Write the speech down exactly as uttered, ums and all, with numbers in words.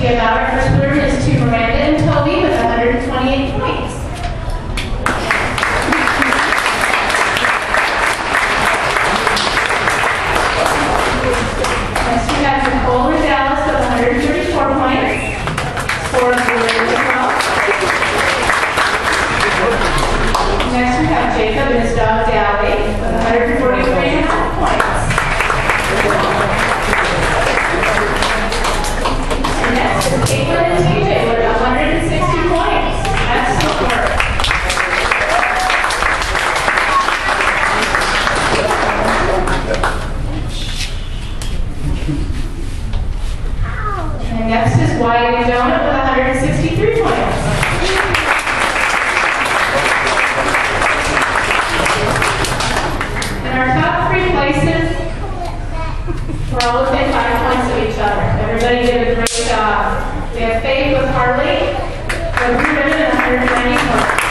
give out our first winner is to Miranda and Toby with one hundred twenty-eight points. Next we have Nicole and Dallas with one hundred thirty-four points. Four of the winners as well. Next we have Jacob and his dog Dally with one hundred forty-three and a half points. And next is Caitlin and T J with one hundred sixty points. Excellent work. And next is Wyatt and Donut with one hundred sixty-three points. And our top three places were all within five points of each other. Everybody did a great job. We have Faith with Harley, with one hundred ninety points.